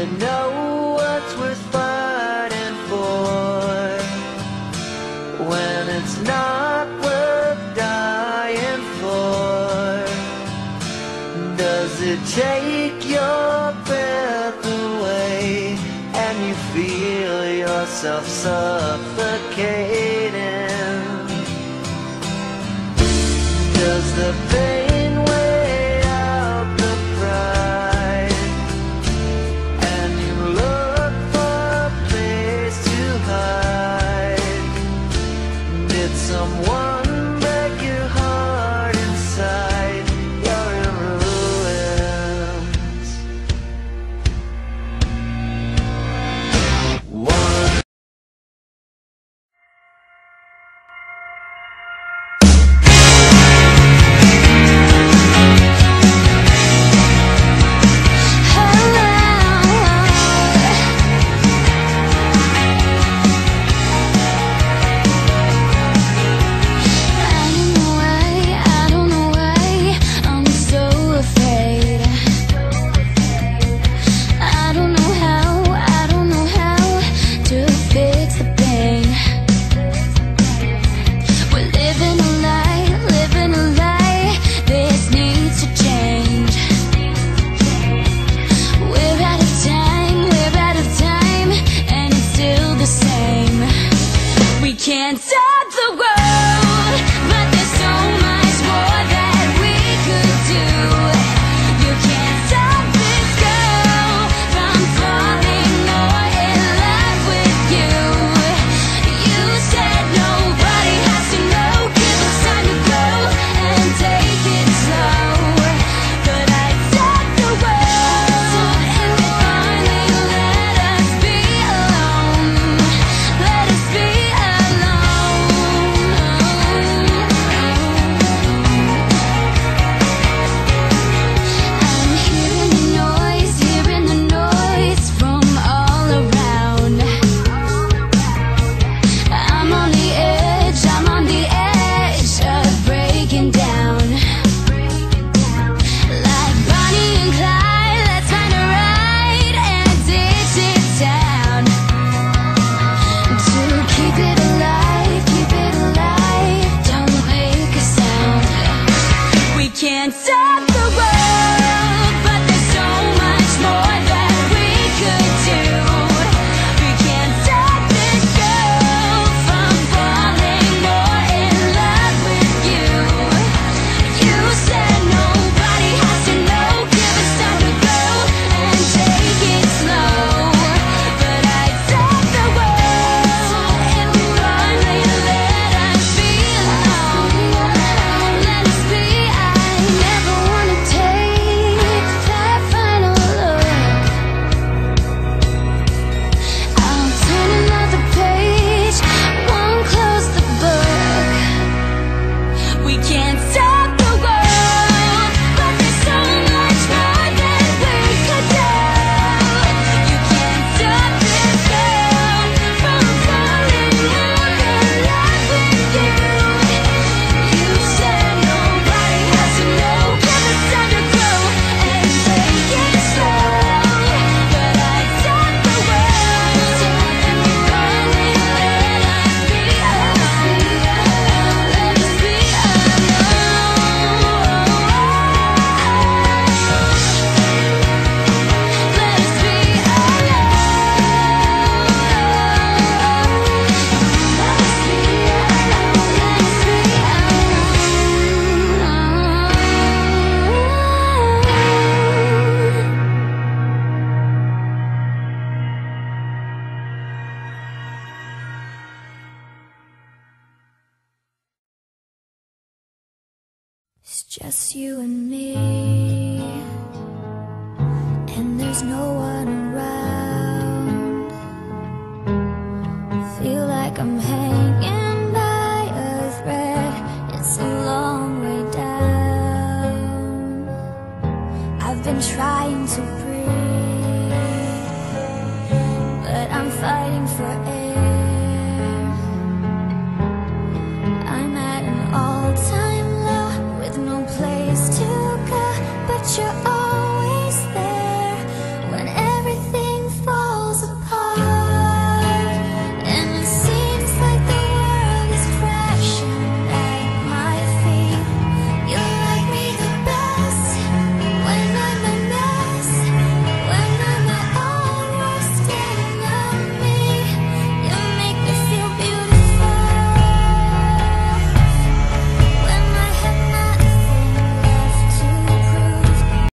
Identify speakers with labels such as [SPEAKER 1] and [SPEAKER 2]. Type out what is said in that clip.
[SPEAKER 1] know what's worth fighting for when it's not worth dying for? Does it take your breath away and you feel yourself suffocating? Does the pain weigh out the pride and you look for a place to hide? Did someone break your heart inside? You're in ruins. One.
[SPEAKER 2] Can't stop the world, but there's so much more that we could do. You can't stop this girl from falling more in love with you. You said nobody has to know, give us time to grow and take it slow. But I stopped the world and finally let us be alone. Let us be can't stop the world, but there's so much more that we could do. We can't stop this girl from falling more in love with you. You said nobody has to know, give us time to grow and take it slow. But I stopped the world and finally let us be alone. Let us be. Never wanna take that final look. I'll turn another page, won't close the book. We can't stop the world, but there's so much more that we could do. You can't stop this girl from falling more in love with you. You said nobody has to know, give us time to grow and take it slow. But I stopped the world and finally let us be alone. Let us be It's just you and me, and there's no one around. Feel like I'm hanging by a thread, it's a long way down. I've been trying to breathe, but I'm fighting for air.